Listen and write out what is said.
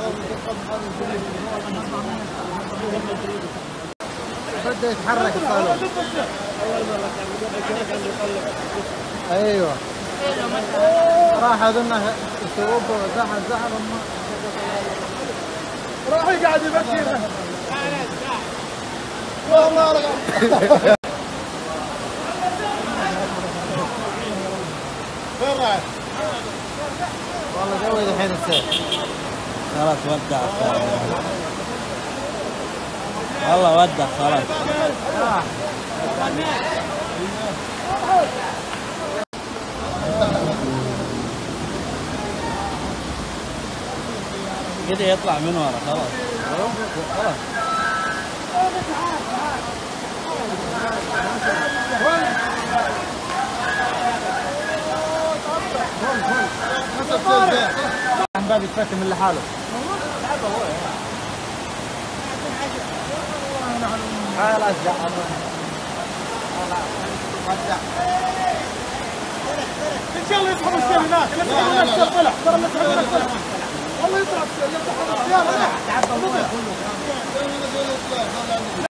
بده يتحرك الصالون. ايوه راح اظنه يسوق زحل راح يقعد يبكي والله. فين رايح؟ والله قوي الحين السير. خلاص ودع والله ودع خلاص. كده يطلع من ورا خلاص. خلاص باب يتفتح من لحاله. خلاص ان شاء الله يسحبوا السيل هناك. طلع ترى اللي يسحبوا هناك طلع والله يطلع السيل. يلا